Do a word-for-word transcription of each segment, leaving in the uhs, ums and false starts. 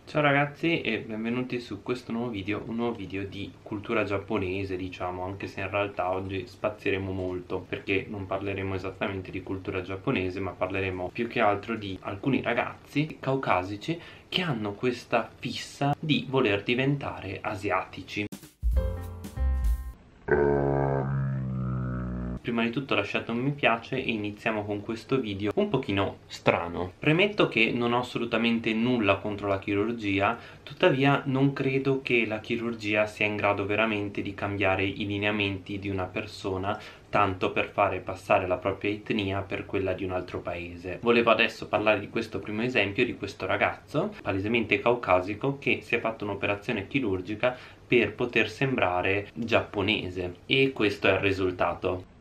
Ciao ragazzi e benvenuti su questo nuovo video, un nuovo video di cultura giapponese, diciamo, anche se in realtà oggi spazieremo molto perché non parleremo esattamente di cultura giapponese, ma parleremo più che altro di alcuni ragazzi caucasici che hanno questa fissa di voler diventare asiatici. Prima di tutto lasciate un mi piace e iniziamo con questo video un pochino strano. Premetto che non ho assolutamente nulla contro la chirurgia, tuttavia non credo che la chirurgia sia in grado veramente di cambiare i lineamenti di una persona tanto per fare passare la propria etnia per quella di un altro paese. Volevo adesso parlare di questo primo esempio, di questo ragazzo palesemente caucasico che si è fatto un'operazione chirurgica per poter sembrare giapponese, e questo è il risultato.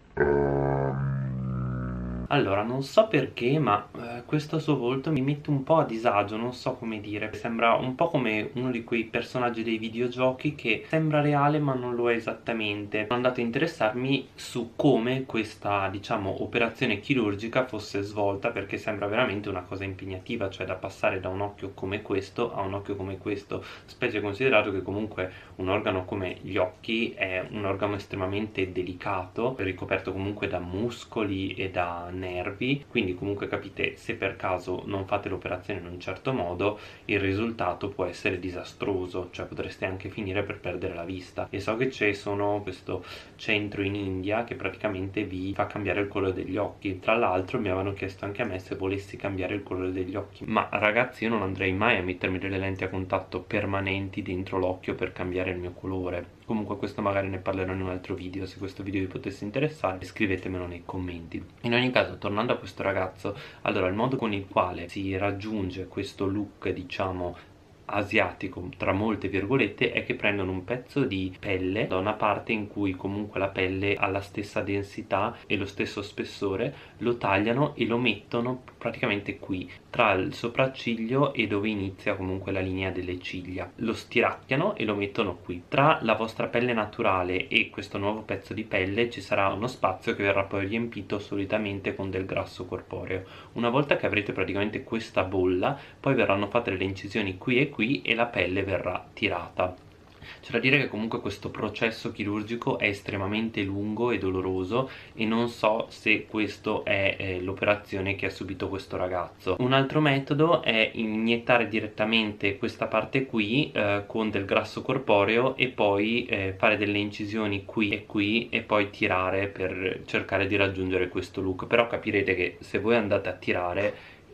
Allora, non so perché, ma eh, questo suo volto mi mette un po' a disagio, non so come dire. Sembra un po' come uno di quei personaggi dei videogiochi che sembra reale ma non lo è esattamente. Sono andato a interessarmi su come questa, diciamo, operazione chirurgica fosse svolta, perché sembra veramente una cosa impegnativa, cioè da passare da un occhio come questo a un occhio come questo, specie considerato che comunque un organo come gli occhi è un organo estremamente delicato, ricoperto comunque da muscoli e da nervi, quindi comunque capite, se per caso non fate l'operazione in un certo modo il risultato può essere disastroso, cioè potreste anche finire per perdere la vista. E so che c'è sono questo centro in India che praticamente vi fa cambiare il colore degli occhi. Tra l'altro mi avevano chiesto anche a me se volessi cambiare il colore degli occhi, ma ragazzi, io non andrei mai a mettermi delle lenti a contatto permanenti dentro l'occhio per cambiare il mio colore. Comunque questo magari ne parlerò in un altro video. Se questo video vi potesse interessare scrivetemelo nei commenti. In ogni caso, tornando a questo ragazzo, allora il modo con il quale si raggiunge questo look, diciamo, asiatico tra molte virgolette, è che prendono un pezzo di pelle da una parte in cui comunque la pelle ha la stessa densità e lo stesso spessore, lo tagliano e lo mettono praticamente qui tra il sopracciglio e dove inizia comunque la linea delle ciglia, lo stiracchiano e lo mettono qui. Tra la vostra pelle naturale e questo nuovo pezzo di pelle ci sarà uno spazio che verrà poi riempito solitamente con del grasso corporeo. Una volta che avrete praticamente questa bolla, poi verranno fatte le incisioni qui e qui e la pelle verrà tirata. C'è da dire che comunque questo processo chirurgico è estremamente lungo e doloroso e non so se questo è eh, l'operazione che ha subito questo ragazzo. Un altro metodo è iniettare direttamente questa parte qui eh, con del grasso corporeo e poi eh, fare delle incisioni qui e qui e poi tirare per cercare di raggiungere questo look. Però capirete che se voi andate a tirare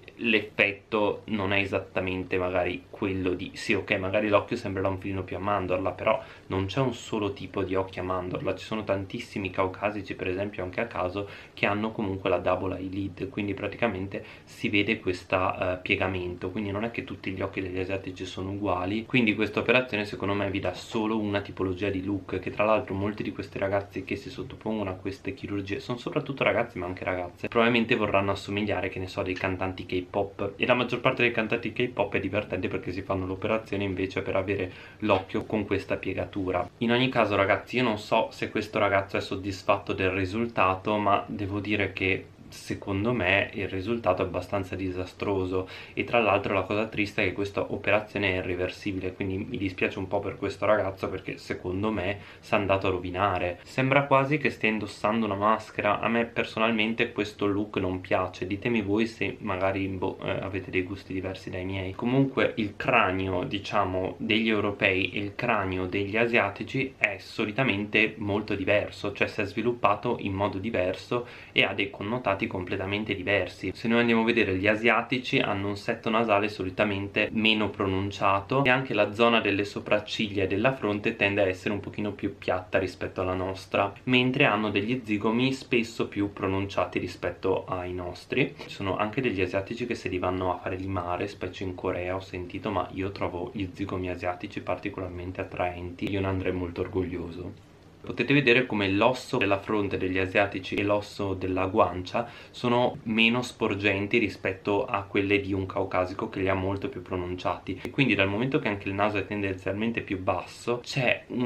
l'effetto non è esattamente magari quello di sì, ok, magari l'occhio sembrerà un filino più a mandorla, però non c'è un solo tipo di occhio a mandorla, ci sono tantissimi caucasici per esempio anche a caso che hanno comunque la double eyelid, quindi praticamente si vede questo uh, piegamento, quindi non è che tutti gli occhi degli asiatici sono uguali. Quindi questa operazione secondo me vi dà solo una tipologia di look, che tra l'altro molti di questi ragazzi che si sottopongono a queste chirurgie sono soprattutto ragazzi ma anche ragazze, probabilmente vorranno assomigliare, che ne so, dei cantanti che K-pop, e la maggior parte dei cantanti K-pop è divertente perché si fanno l'operazione invece per avere l'occhio con questa piegatura. In ogni caso ragazzi, io non so se questo ragazzo è soddisfatto del risultato, ma devo dire che secondo me il risultato è abbastanza disastroso, e tra l'altro la cosa triste è che questa operazione è irreversibile, quindi mi dispiace un po' per questo ragazzo perché secondo me si è andato a rovinare. Sembra quasi che stia indossando una maschera. A me personalmente questo look non piace, ditemi voi se magari boh, eh, avete dei gusti diversi dai miei. Comunque il cranio, diciamo, degli europei e il cranio degli asiatici è solitamente molto diverso, cioè si è sviluppato in modo diverso e ha dei connotati completamente diversi. Se noi andiamo a vedere, gli asiatici hanno un setto nasale solitamente meno pronunciato e anche la zona delle sopracciglia e della fronte tende a essere un pochino più piatta rispetto alla nostra, mentre hanno degli zigomi spesso più pronunciati rispetto ai nostri. Ci sono anche degli asiatici che se li vanno a fare limare, specie in Corea ho sentito, ma io trovo gli zigomi asiatici particolarmente attraenti, io ne andrei molto orgoglioso. Potete vedere come l'osso della fronte degli asiatici e l'osso della guancia sono meno sporgenti rispetto a quelle di un caucasico che li ha molto più pronunciati, e quindi dal momento che anche il naso è tendenzialmente più basso c'è una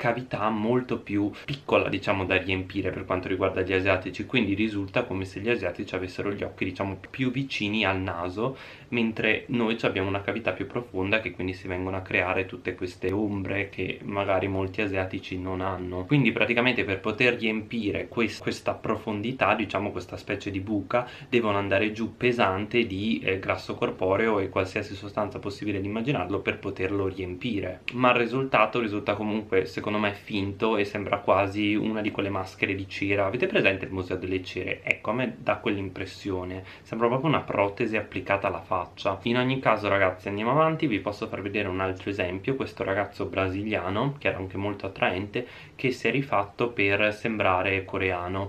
cavità molto più piccola, diciamo, da riempire per quanto riguarda gli asiatici, quindi risulta come se gli asiatici avessero gli occhi, diciamo, più vicini al naso, mentre noi abbiamo una cavità più profonda, che quindi si vengono a creare tutte queste ombre che magari molti asiatici non hanno. Quindi praticamente per poter riempire quest questa profondità, diciamo questa specie di buca, devono andare giù pesante di eh, grasso corporeo e qualsiasi sostanza possibile di immaginarlo per poterlo riempire, ma il risultato risulta comunque secondo me finto e sembra quasi una di quelle maschere di cera. Avete presente il Museo delle Cere? Ecco, a me dà quell'impressione, sembra proprio una protesi applicata alla faccia. In ogni caso ragazzi, andiamo avanti, vi posso far vedere un altro esempio, questo ragazzo brasiliano che era anche molto attraente, che si è rifatto per sembrare coreano.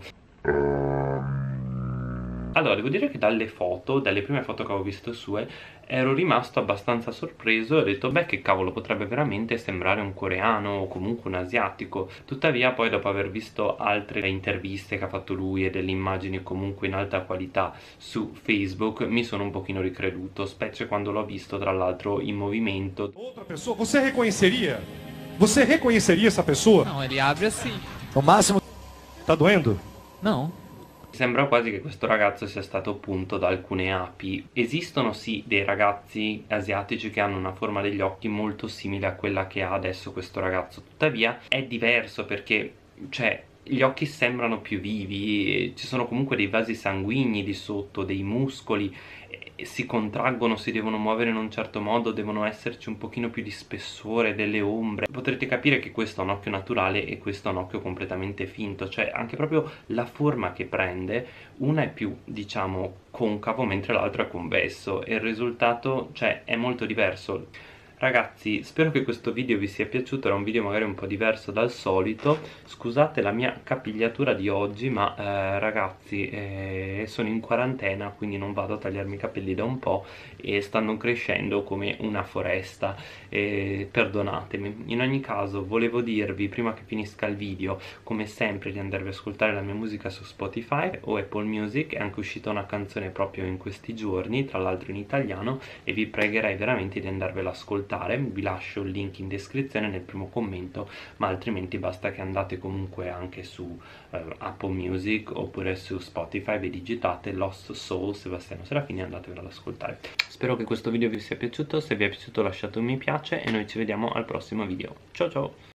Allora, devo dire che dalle foto, dalle prime foto che avevo visto sue, ero rimasto abbastanza sorpreso e ho detto, beh, che cavolo, potrebbe veramente sembrare un coreano o comunque un asiatico. Tuttavia poi, dopo aver visto altre interviste che ha fatto lui e delle immagini comunque in alta qualità su Facebook, mi sono un pochino ricreduto, specie quando l'ho visto tra l'altro in movimento. Outra pessoa, você reconheceria? Você reconheceria essa pessoa? Não, ele abre assim. No máximo. Tá doendo? Não. Sembra quasi che questo ragazzo sia stato punto da alcune api. Esistono sì dei ragazzi asiatici che hanno una forma degli occhi molto simile a quella che ha adesso questo ragazzo, tuttavia è diverso perché, cioè, gli occhi sembrano più vivi, ci sono comunque dei vasi sanguigni di sotto, dei muscoli, si contraggono, si devono muovere in un certo modo, devono esserci un pochino più di spessore, delle ombre. Potrete capire che questo è un occhio naturale e questo è un occhio completamente finto, cioè anche proprio la forma che prende, una è più, diciamo, concavo mentre l'altro è convesso e il risultato, cioè, è molto diverso. Ragazzi, spero che questo video vi sia piaciuto, era un video magari un po' diverso dal solito, scusate la mia capigliatura di oggi, ma eh, ragazzi, eh, sono in quarantena, quindi non vado a tagliarmi i capelli da un po' e stanno crescendo come una foresta, eh, perdonatemi. In ogni caso, volevo dirvi, prima che finisca il video, come sempre, di andarvi ad ascoltare la mia musica su Spotify o Apple Music. È anche uscita una canzone proprio in questi giorni, tra l'altro in italiano, e vi pregherei veramente di andarvela ad ascoltare. Vi lascio il link in descrizione nel primo commento, ma altrimenti basta che andate comunque anche su eh, Apple Music oppure su Spotify, vi digitate Lost Soul Sebastiano Serafini e andatevela ad ascoltare. Spero che questo video vi sia piaciuto, se vi è piaciuto lasciate un mi piace e noi ci vediamo al prossimo video. Ciao ciao!